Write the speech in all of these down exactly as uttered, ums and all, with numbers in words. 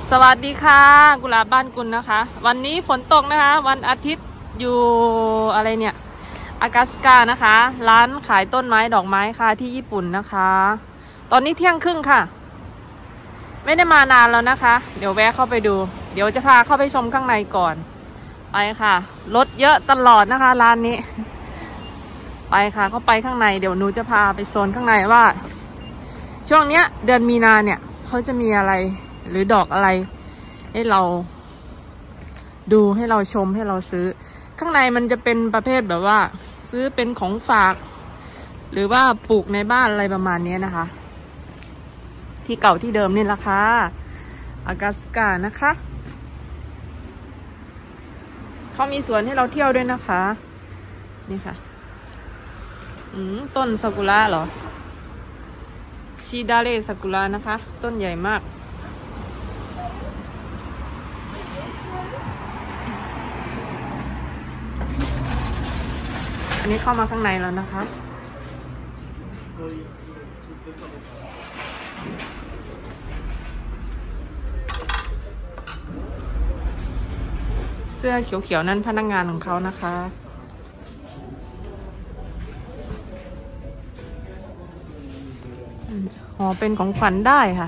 สวัสดีค่ะกุหลาบบ้านกุลนะคะวันนี้ฝนตกนะคะวันอาทิตย์อยู่อะไรเนี่ยอากาสกานะคะร้านขายต้นไม้ดอกไม้ค่ะที่ญี่ปุ่นนะคะตอนนี้เที่ยงครึ่งค่ะไม่ได้มานานแล้วนะคะเดี๋ยวแวะเข้าไปดูเดี๋ยวจะพาเข้าไปชมข้างในก่อนไปค่ะรถเยอะตลอดนะคะร้านนี้ไปค่ะเข้าไปข้างในเดี๋ยวหนูจะพาไปโซนข้างในว่าช่วงเนี้ยเดือนมีนาเนี่ยเขาจะมีอะไรหรือดอกอะไรให้เราดูให้เราชมให้เราซื้อข้างในมันจะเป็นประเภทแบบว่าซื้อเป็นของฝากหรือว่าปลูกในบ้านอะไรประมาณนี้นะคะที่เก่าที่เดิมนี่แหละค่ะอากาสกานะคะเขามีสวนให้เราเที่ยวด้วยนะคะนี่ค่ะอืมต้นซากุระเหรอชิดาเรซากุระนะคะต้นใหญ่มากอันนี้เข้ามาข้างในแล้วนะคะเสื้อเขียวๆนั่นพนักงานของเขานะคะห่อเป็นของขวัญได้ค่ะ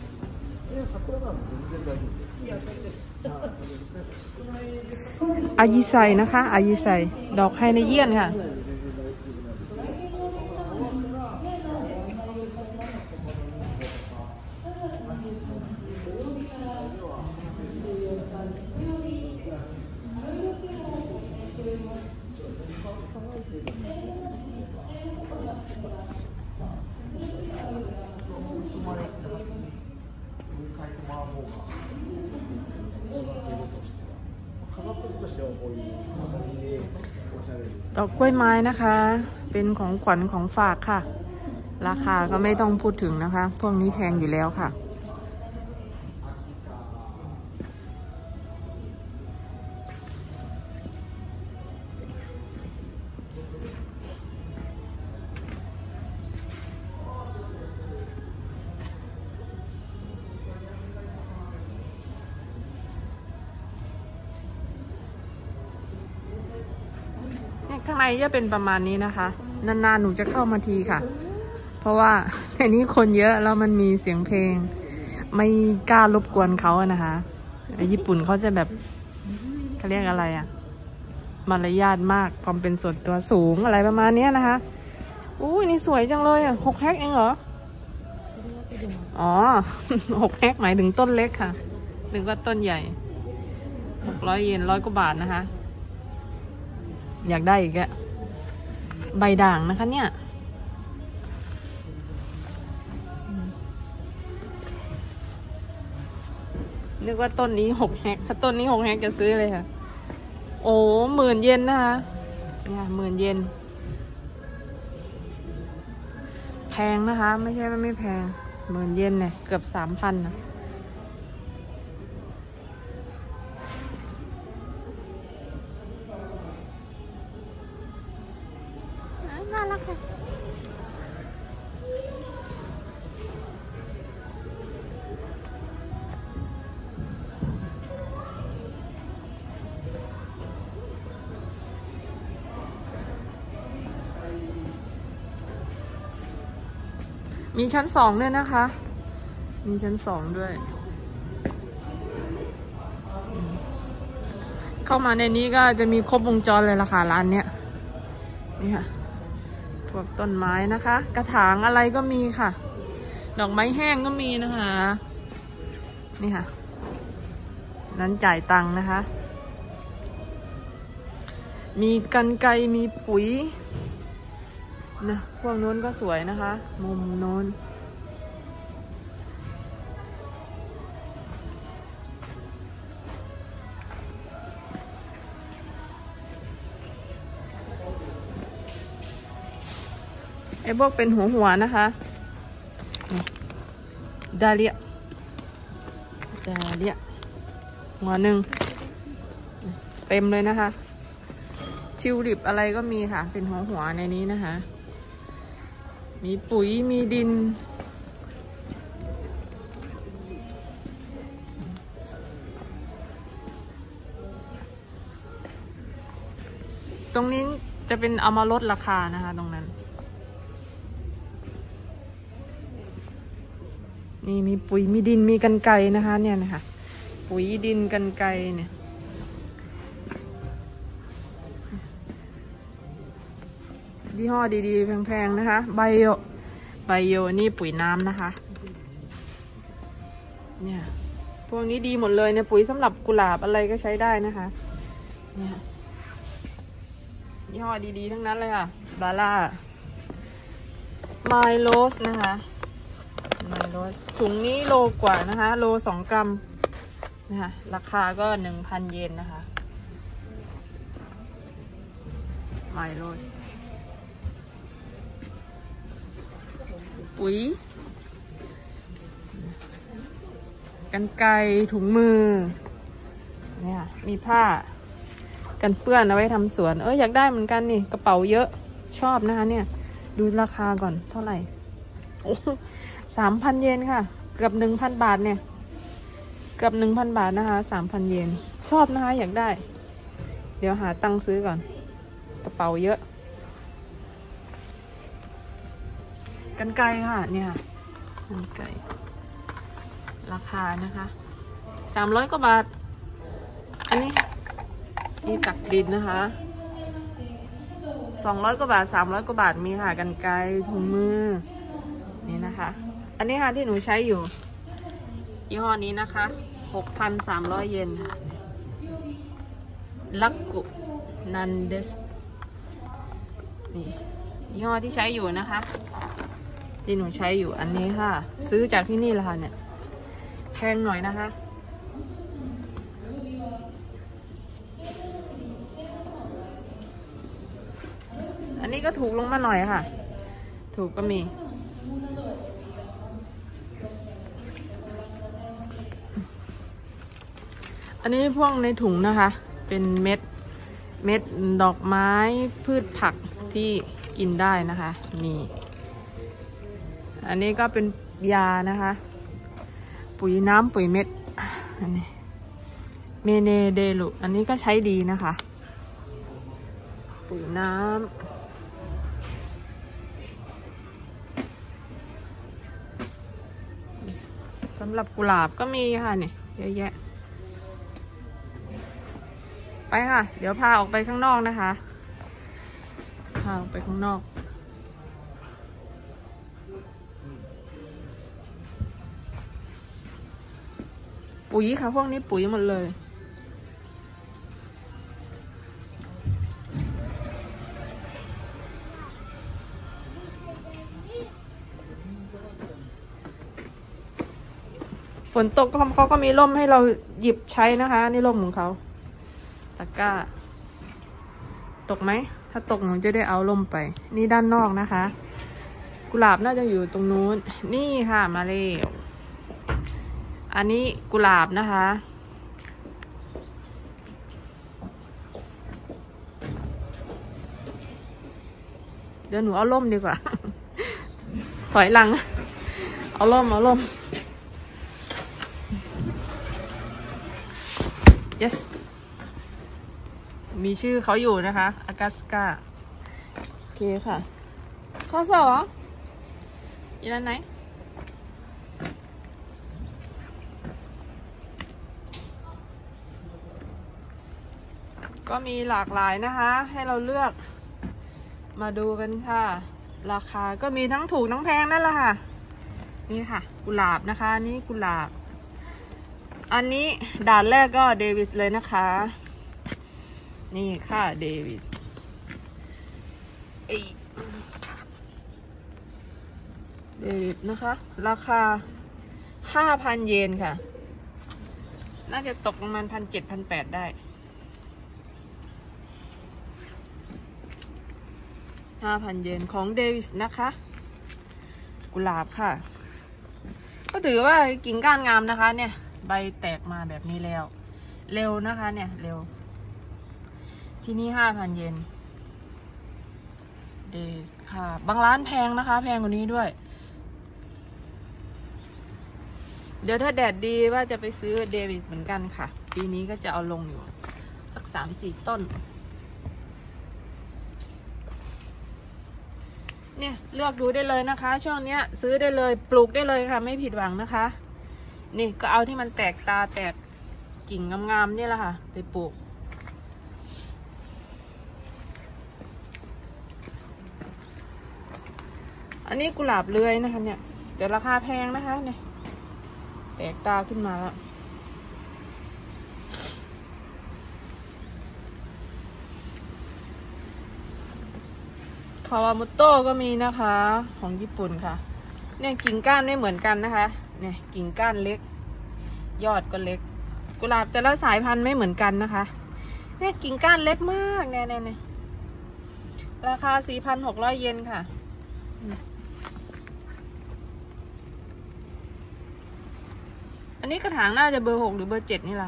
อายิไซนะคะอายิไซดอกไฮเนเยียนค่ะดอกกล้วยไม้นะคะเป็นของขวัญของฝากค่ะราคาก็ไม่ต้องพูดถึงนะคะพวกนี้แพงอยู่แล้วค่ะข้างในจะเป็นประมาณนี้นะคะนานๆหนูจะเข้ามาทีค่ะเพราะว่าในนี้คนเยอะแล้วมันมีเสียงเพลงไม่กล้ารบกวนเขาอะนะคะญี่ปุ่นเขาจะแบบเขาเรียกอะไรอะมารยาทมากความเป็นส่วนตัวสูงอะไรประมาณนี้นะคะอู้นี่สวยจังเลยอะหกแฮกเองเหรออ๋อหกแฮกหมายถึงต้นเล็กค่ะนึกว่าต้นใหญ่หกร้อยเยนร้อยกว่าบาทนะคะอยากได้อีกอะใบด่างนะคะเนี่ยนึกว่าต้นนี้หกแฮกถ้าต้นนี้หกแฮกจะซื้อเลยค่ะโอ้หมื่นเยนนะคะเนี่ยหมื่นเยนแพงนะคะไม่ใช่ว่าไม่แพงหมื่นเยนเนี่ยเกือบสามพันนะน่ารักค่ะมีชั้นสองด้วยนะคะมีชั้นสองด้วยเข้ามาในนี้ก็จะมีครบวงจรเลยล่ะค่ะร้านเนี้ยนี่ค่ะพวกต้นไม้นะคะกระถางอะไรก็มีค่ะดอกไม้แห้งก็มีนะคะนี่ค่ะนั้นจ่ายตังค์นะคะมีกรรไกรมีปุ๋ยนะพวกโน้นก็สวยนะคะมุมโน้นไอ้พวกเป็นหัวหัวนะคะดาเลียดาเลียหัวหนึ่งเต็มเลยนะคะทิวลิปอะไรก็มีค่ะเป็นหัวหัวในนี้นะคะ มีปุ๋ยมีดินตรงนี้จะเป็นเอามาลดราคานะคะตรงนั้นนี่มีปุ๋ยมีดินมีกรรไกรนะคะเนี่ยนะคะปุ๋ยดินกรรไกรเนี่ยยี่ห้อดีๆแพงๆนะคะไบโอไบโอนี่ปุ๋ยน้ำนะคะเนี่ยพวกนี้ดีหมดเลยเนี่ยปุ๋ยสำหรับกุหลาบอะไรก็ใช้ได้นะคะเนี่ยยี่ห้อดีๆทั้งนั้นเลยค่ะบาร่าไมโลสนะคะไมโลสถุงนี้โลกว่านะคะโลสองกรัมนะคะราคาก็หนึ่งพันเยนนะคะไมโลสปุ๋ยกรรไกรถุงมือเนี่ยมีผ้ากันเปื้อนเอาไว้ทำสวนเอออยากได้เหมือนกันนี่กระเป๋าเยอะชอบนะคะเนี่ยดูราคาก่อนเท่าไหร่สามพันเยนค่ะเกือบหนึ่งพันบาทเนี่ยเกือบหนึ่งพันบาทนะคะสามพันเยนชอบนะคะอยากได้เดี๋ยวหาตังค์ซื้อก่อนกระเป๋าเยอะกรรไกรค่ะเนี่ยกรรไกรราคานะคะสามร้อยกว่าบาทอันนี้ที่ตักดินนะคะสองร้อยกว่าบาทสามร้อยกว่าบาทมีค่ะกรรไกรถุงมือนี่นะคะอันนี้ค่ะที่หนูใช้อยู่ยี่ห้อนี้นะคะหกพันสามร้อยเยนค่ะลักกุนันเดสนี่ยี่ห้อที่ใช้อยู่นะคะที่หนูใช้อยู่อันนี้ค่ะซื้อจากที่นี่แหละค่ะเนี่ยแพงหน่อยนะคะอันนี้ก็ถูกลงมาหน่อยค่ะถูกก็มีอันนี้พวกในถุงนะคะเป็นเม็ดเม็ดดอกไม้พืชผักที่กินได้นะคะมีอันนี้ก็เป็นยานะคะปุ๋ยน้ำปุ๋ยเม็ดอันนี้เมเนเดลุอันนี้ก็ใช้ดีนะคะปุ๋ยน้ำสำหรับกุหลาบก็มีค่ะเนี่ยเยอะแยะไปค่ะเดี๋ยวพาออกไปข้างนอกนะคะพาออกไปข้างนอกปุ๋ยค่ะพวกนี้ปุ๋ยหมดเลยฝนตกเขาก็มีร่มให้เราหยิบใช้นะคะนี่ร่มของเขาตะกร้าตกไหมถ้าตกหนูจะได้เอาร่มไปนี่ด้านนอกนะคะกุหลาบน่าจะอยู่ตรงนู้นนี่ค่ะมาแล้วอันนี้กุหลาบนะคะเดี๋ยวหนูเอาร่มดีกว่าถอยหลังเอาร่มเอาร่ม yes มีชื่อเขาอยู่นะคะอากาสกาโอเคค่ะข้อสอบอยู่ด้านไหนก็มีหลากหลายนะคะให้เราเลือกมาดูกันค่ะราคาก็มีทั้งถูกทั้งแพงนั่นแหละค่ะนี่ค่ะกุหลาบนะคะนี่กุหลาบอันนี้ด่านแรกก็เดวิสเลยนะคะนี่ค่ะเดวิสเดวิสนะคะราคาห้าพันเยนค่ะน่าจะตกประมาณพันเจ็ดพันแปดได้ห้าพันเยนของเดวิสนะคะกุหลาบค่ะก็ถือว่ากิ่งก้านงามนะคะเนี่ยใบแตกมาแบบนี้แล้วเร็วนะคะเนี่ยเร็วที่นี่ห้าพันเยนเดสค่ะบางร้านแพงนะคะแพงกว่านี้ด้วยเดี๋ยวถ้าแดดดีว่าจะไปซื้อเดวิสเหมือนกันค่ะปีนี้ก็จะเอาลงอยู่สักสามสี่ต้นเนี่ยเลือกดูได้เลยนะคะ ช่วงเนี้ยซื้อได้เลยปลูกได้เลยค่ะไม่ผิดหวังนะคะนี่ก็เอาที่มันแตกตาแตกกิ่งงามๆนี่แหละค่ะไปปลูกอันนี้กุหลาบเลื้อยนะคะเนี่ยแต่ราคาแพงนะคะเนี่ยแตกตาขึ้นมาแล้วคาวาโมโต้ก็มีนะคะของญี่ปุ่นค่ะเนี่ยกิ่งก้านไม่เหมือนกันนะคะเนี่ยกิ่งก้านเล็กยอดก็เล็กกุหลาบแต่ละสายพันธุ์ไม่เหมือนกันนะคะเนี่ยกิ่งก้านเล็กมากเนี่ยเนี่ยราคา สี่พันหกร้อย เยนค่ะอันนี้กระถางน่าจะเบอร์หกหรือเบอร์เจ็ดนี่แหละ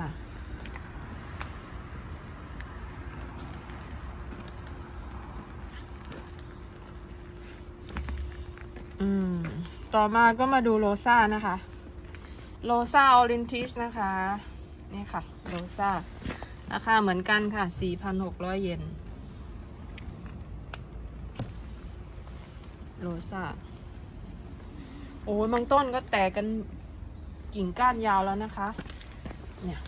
อืมต่อมาก็มาดูโรซ่านะคะโรซ่าออเรนทิชนะคะนี่ค่ะโรซ่าราคาเหมือนกันค่ะ สี่พันหกร้อย เยนโรซ่าโอ้ยบางต้นก็แตกกันกิ่งก้านยาวแล้วนะคะเนี่ย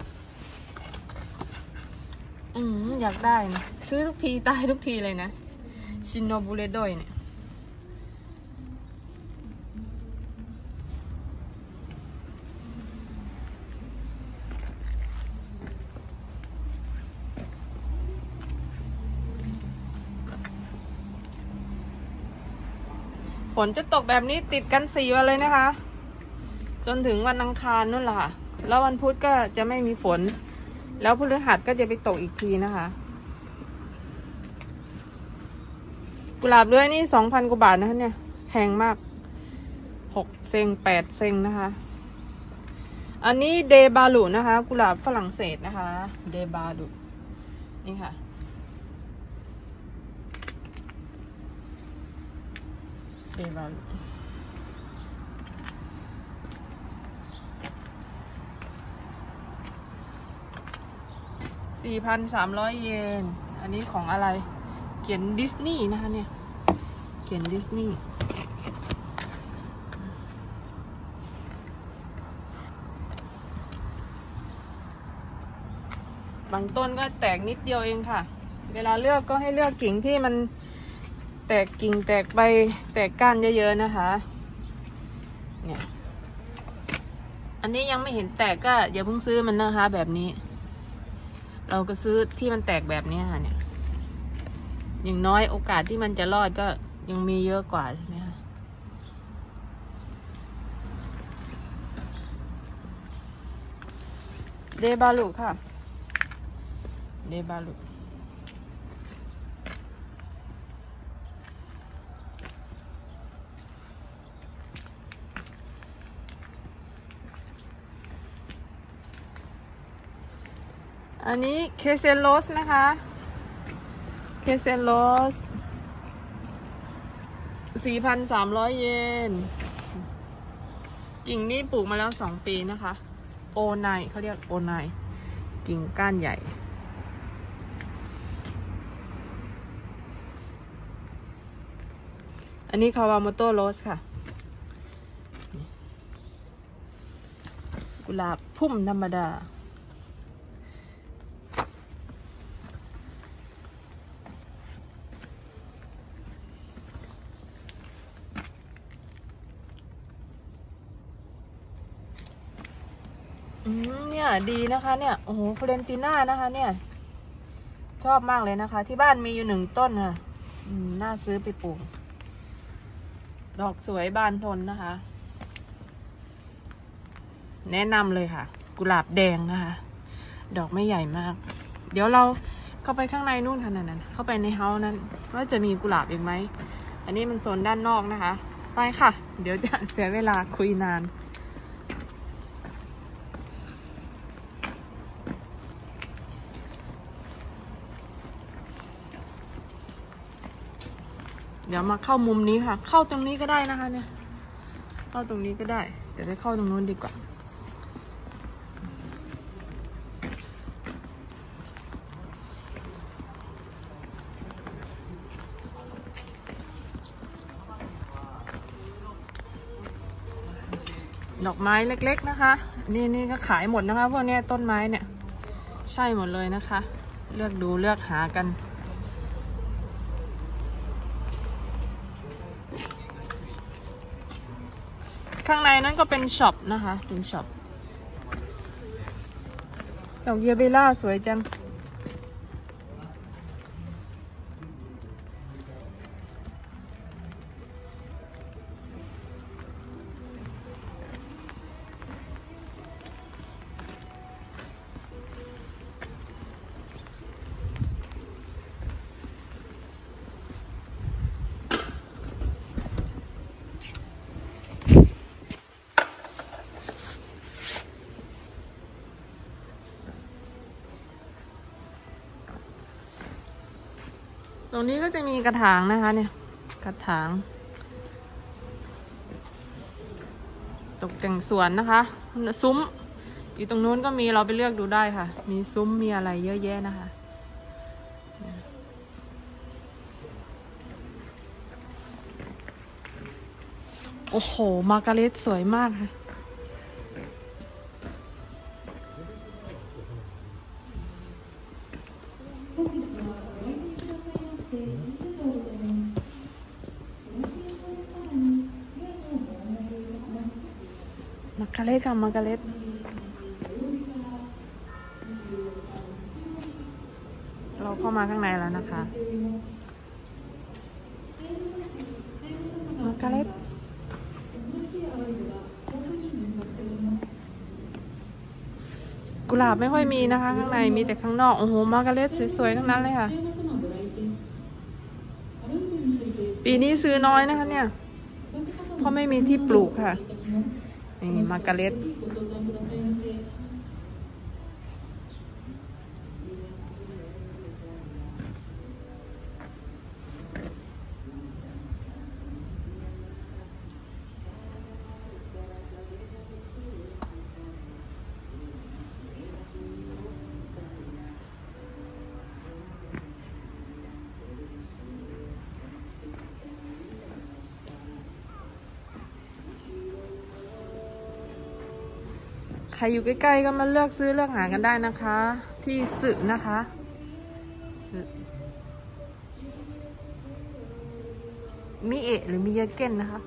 อืมอยากได้นะซื้อทุกทีตายทุกทีเลยนะชินโนบุเรโดยเนี่ยฝนจะตกแบบนี้ติดกันสี่วันเลยนะคะจนถึงวันอังคารนู่นแหละค่ะแล้ววันพุธก็จะไม่มีฝนแล้วพฤหัสก็จะไปตกอีกทีนะคะกุหลาบเลื้อยนี่สองพันกว่าบาทนะคะเนี่ยแพงมากหกเซงแปดเซงนะคะอันนี้เดบาลุนะคะกุหลาบฝรั่งเศสนะคะเดบาลุนี่ค่ะเดบาลุสี่พันสามร้อย เยนอันนี้ของอะไรเขียนดิสนีย์นะคะเนี่ยเขียนดิสนีย์บางต้นก็แตกนิดเดียวเองค่ะเวลาเลือกก็ให้เลือกกิ่งที่มันแตกกิ่งแตกใบแตกก้านเยอะๆนะคะเนี่ยอันนี้ยังไม่เห็นแตกก็อย่าเพิ่งซื้อมันนะคะแบบนี้เราก็ซื้อที่มันแตกแบบนี้ค่ะเนี่ยอย่างน้อยโอกาสที่มันจะรอดก็ยังมีเยอะกว่าใช่ไหมคะเดบาลุค่ะเดบาลุอันนี้เคเซนโรสนะคะเคเซนโรส สี่พันสามร้อย เยนกิ่งนี้ปลูกมาแล้วสองปีนะคะโอไนเขาเรียกโอไนกิ่งก้านใหญ่อันนี้คาวาโมโตโรสค่ะกุหลาบพุ่มธรรมดาอืมเนี่ยดีนะคะเนี่ยโอ้โหฟลเรนติน่านะคะเนี่ยชอบมากเลยนะคะที่บ้านมีอยู่หนึ่งต้นค่ะอืมน่าซื้อไปปลูกดอกสวยบานทนนะคะแนะนำเลยค่ะกุหลาบแดงนะคะดอกไม่ใหญ่มากเดี๋ยวเราเข้าไปข้างในนู่นค่ะนั่นเข้าไปในเฮาส์นั้นว่าจะมีกุหลาบอีกไหมอันนี้มันโซนด้านนอกนะคะไปค่ะเดี๋ยวจะเสียเวลาคุยนานเดี๋ยวมาเข้ามุมนี้ค่ะเข้าตรงนี้ก็ได้นะคะเนี่ยเข้าตรงนี้ก็ได้เดี๋ยวไปเข้าตรงนู้นดีกว่าดอกไม้เล็กๆนะคะนี่นี่ก็ขายหมดนะคะพวกนี้ต้นไม้เนี่ยใช่หมดเลยนะคะเลือกดูเลือกหากันข้างในนั้นก็เป็นช็อปนะคะเป็นช็อปดอกเยเบล่าสวยจังตรงนี้ก็จะมีกระถางนะคะเนี่ยกระถางตกแต่งสวนนะคะซุ้มอยู่ตรงนู้นก็มีเราไปเลือกดูได้ค่ะมีซุ้มมีอะไรเยอะแยะนะคะโอ้โหมาร์การ์เร็ตสวยมากค่ะมาร์การ์เร็ตค่ะมาร์การ์เร็ตเราเข้ามาข้างในแล้วนะคะมาร์การ์เร็ตกุหลาบไม่ค่อยมีนะคะข้างในมีแต่ข้างนอกโอ้โหมาร์การ์เร็ตสวยๆทั้งนั้นเลยค่ะปีนี้ซื้อน้อยนะคะเนี่ยเพราะไม่มีที่ปลูกค่ะนี่มาร์การ์เร็ตใครอยู่ใกล้ๆก็มาเลือกซื้อเลือกหากันได้นะคะที่สึนะคะสึมิเอะหรือมิยาเก้นนะคะ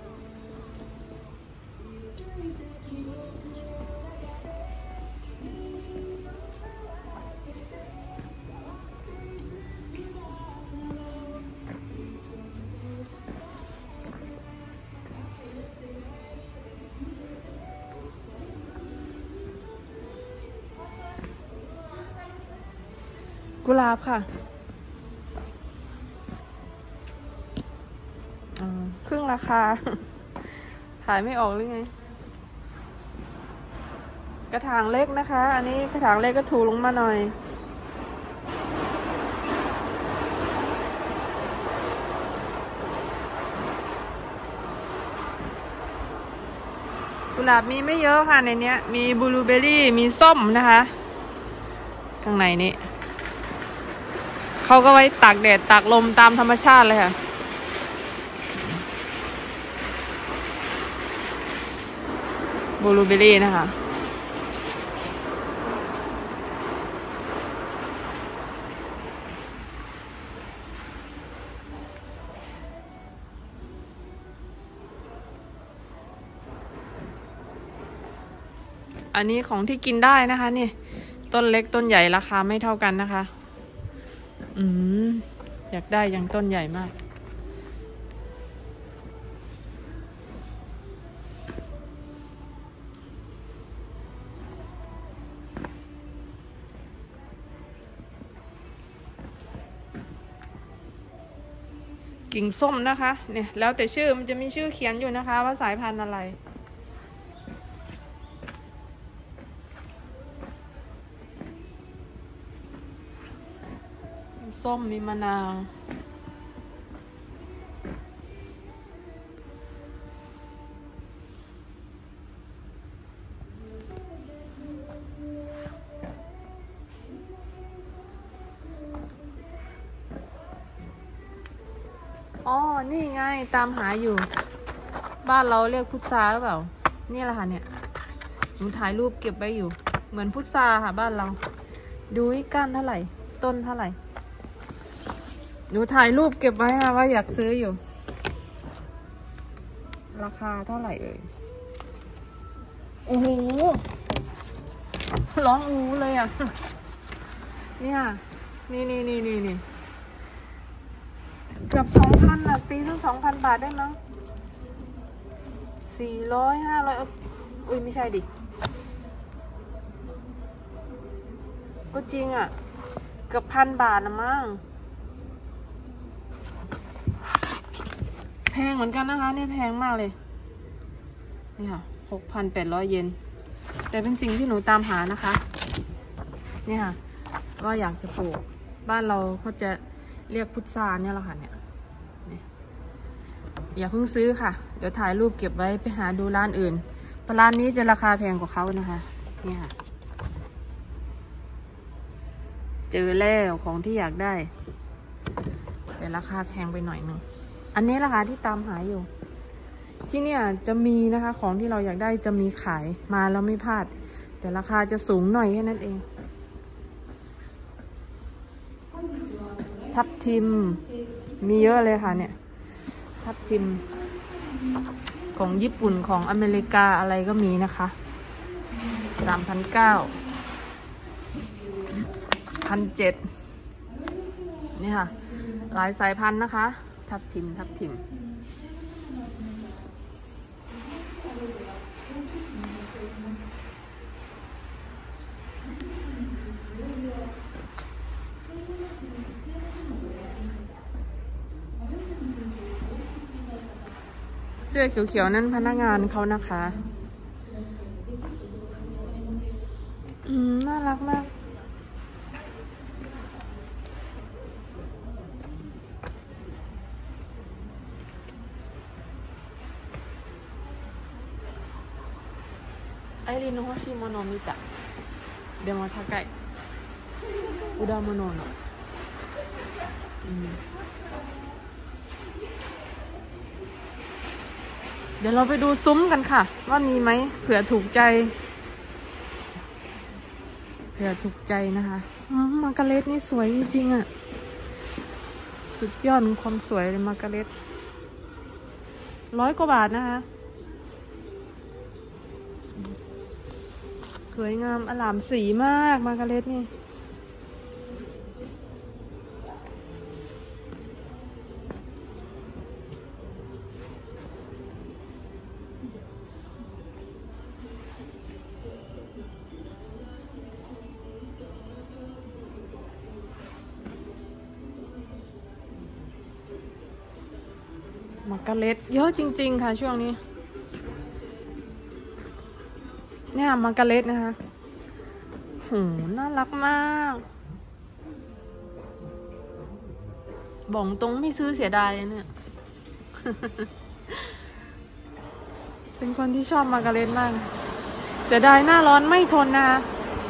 กุหลาบค่ะครึ่งราคา ขายไม่ออกหรือไงกระถางเล็กนะคะอันนี้กระถางเล็กก็ถูกลงมาหน่อยกุหลาบมีไม่เยอะค่ะในนี้มีบลูเบอร์รี่มีส้มนะคะข้างในนี้เขาก็ไว้ตากแดดตากลมตามธรรมชาติเลยค่ะบลูเบอร์รี่นะคะอันนี้ของที่กินได้นะคะนี่ต้นเล็กต้นใหญ่ราคาไม่เท่ากันนะคะอืมอยากได้ยังต้นใหญ่มากกิ่งส้มนะคะเนี่ยแล้วแต่ชื่อมันจะมีชื่อเขียนอยู่นะคะว่าสายพันธุ์อะไรส้มมีมะนาวอ๋อนี่ไงตามหาอยู่บ้านเราเรียกพุทราหรือเปล่านี่แหละค่ะเนี่ยหนูถ่ายรูปเก็บไว้อยู่ เหมือนพุทราค่ะบ้านเรา ดูก้านเท่าไหร่ต้นเท่าไหร่หนูถ่ายรูปเก็บไว้ค่ะว่าอยากซื้ออยู่ราคาเท่าไหร่เอ่ยโอ้โหร้องอู้เลยอ่ะเนี่ยนี่นี่นี่นี่นี่เกือบสองพันอ่ะตีตั้งสองพันบาทได้มั้งสี่ร้อยห้าร้อยอุ้ยไม่ใช่ดิก็จริงอ่ะเกือบพันบาทนะมั้งแพงเหมือนกันนะคะเนี่ยแพงมากเลยนี่ค่ะหกพันแปดร้อยเยนแต่เป็นสิ่งที่หนูตามหานะคะนี่ค่ะก็อยากจะปลูกบ้านเราเขาจะเรียกพุทราเนี่ยแหละค่ะเนี่ยอย่าเพิ่งซื้อค่ะเดี๋ยวถ่ายรูปเก็บไว้ไปหาดูร้านอื่นเพราะร้านนี้จะราคาแพงกว่าเขานะคะนี่ค่ะเจอแล้วของที่อยากได้แต่ราคาแพงไปหน่อยนึงอันนี้ราคาที่ตามหาอยู่ที่เนี่ยจะมีนะคะของที่เราอยากได้จะมีขายมาแล้วไม่พลาดแต่ราคาจะสูงหน่อยแค่นั้นเองทับทิมมีเยอะเลยค่ะเนี่ยทับทิมของญี่ปุ่นของอเมริกาอะไรก็มีนะคะสามพันเก้าพันเจ็ดนี่ค่ะหลายสายพันธุ์นะคะทับทิมทับทิมเสื้อเขียวๆนั่นพนักงานเขานะคะอืมน่ารักมากไอริโนฮชิโมโนมิตะเดโมทาไกอุดาโมโนโนอืมเดี๋ยวเราไปดูซุ้มกันค่ะว่ามีไหมเผื่อถูกใจเผื่อถูกใจนะคะมาร์การ์เร็ตนี่สวยจริงๆอ่ะสุดยอดความสวยเลยมาร์การ์เร็ตร้อยกว่าบาทนะคะสวยงามอลามสีมากมาร์การ์เร็ตนี่มาร์การ์เร็ตเยอะจริงๆค่ะช่วงนี้เนี่ยมาร์การ์เร็ตนะคะโหน่ารักมากบอกตรงไม่ซื้อเสียดายเนี่ย เป็นคนที่ชอบมาร์การ์เร็ตมากเสียดายหน้าร้อนไม่ทนนะคะ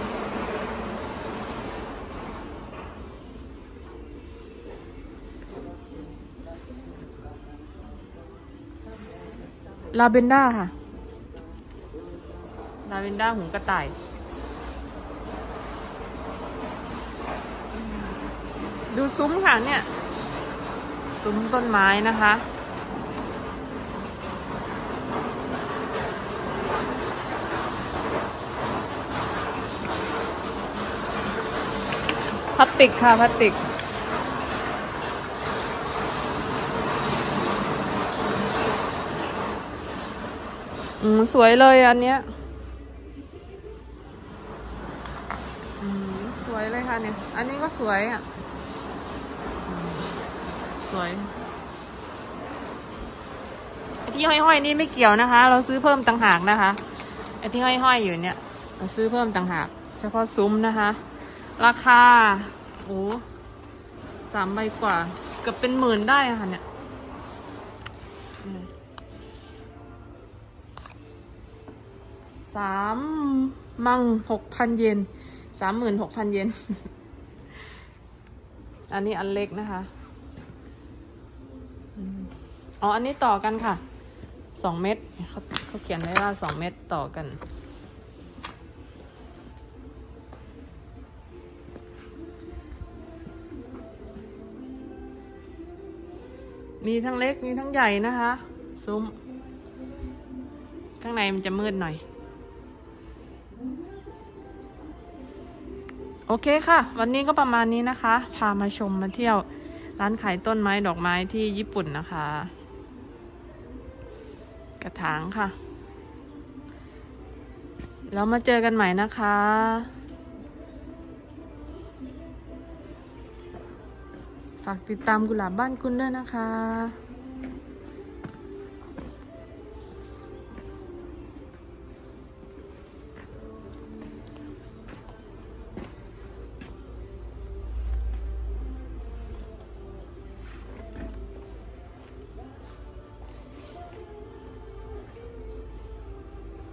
ลาเวนด้าค่ะลาเวนด้าหูกระต่ายดูซุ้มค่ะเนี่ยซุ้มต้นไม้นะคะพลาสติกค่ะพลาสติกอืมสวยเลยอันเนี้ยอืมสวยเลยค่ะเนี่ยอันนี้ก็สวยอ่ะสวยไอ้ที่ห้อยๆนี่ไม่เกี่ยวนะคะเราซื้อเพิ่มต่างหากนะคะไอ้ที่ห้อยๆอยู่เนี่ยเราซื้อเพิ่มต่างหากเฉพาะซุ้มนะคะราคาโอ้สามใบกว่าเกือบเป็นหมื่นได้ค่ะเนี่ยสามมังหกพันเยนสามหมื่นหกพันเยนอันนี้อันเล็กนะคะอ๋ออันนี้ต่อกันค่ะสองเม็ดเขาเขาเขียนไว้ว่าสองเม็ดต่อกันมีทั้งเล็กมีทั้งใหญ่นะคะซุ้มข้างในมันจะมืดหน่อยโอเคค่ะวันนี้ก็ประมาณนี้นะคะพามาชมมาเที่ยวร้านขายต้นไม้ดอกไม้ที่ญี่ปุ่นนะคะกระถางค่ะแล้วมาเจอกันใหม่นะคะฝากติดตามกุหลาบบ้านคุณด้วยนะคะ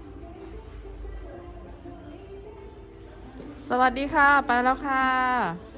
สวัสดีค่ะไปแล้วค่ะ